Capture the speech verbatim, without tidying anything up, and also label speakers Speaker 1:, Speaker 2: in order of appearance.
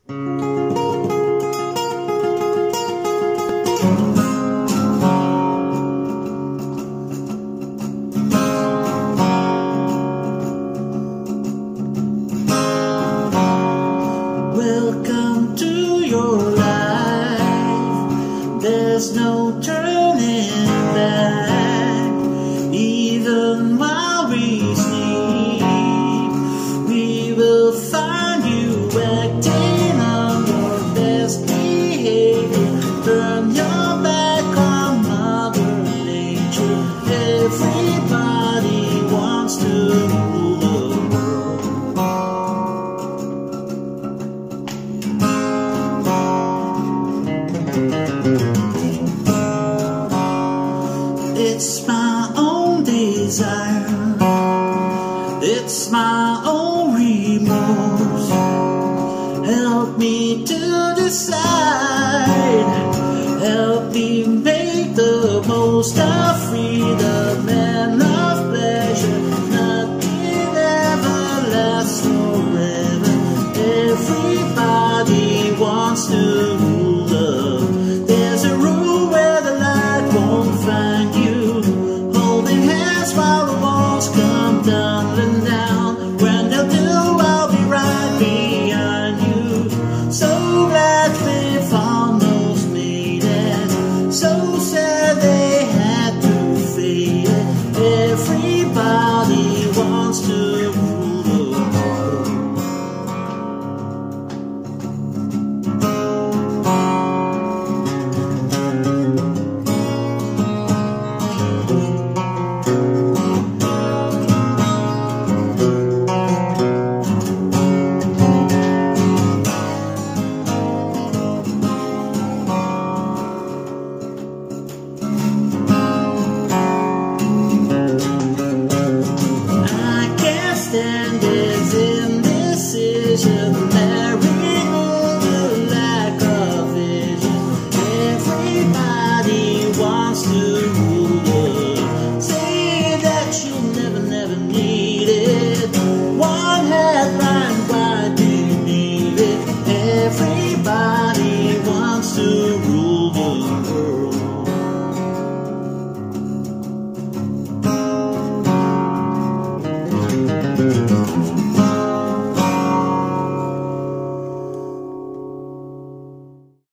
Speaker 1: Welcome to your life. There's no turning back. Even while we sleep, we will find you acting on your best behavior. Turn your back on Mother Nature. Everybody wants to rule the world. It's my own desire, it's my own remorse. Help me to decide, help me make the most of freedom and of pleasure. Nothing ever lasts forever. Everybody wants to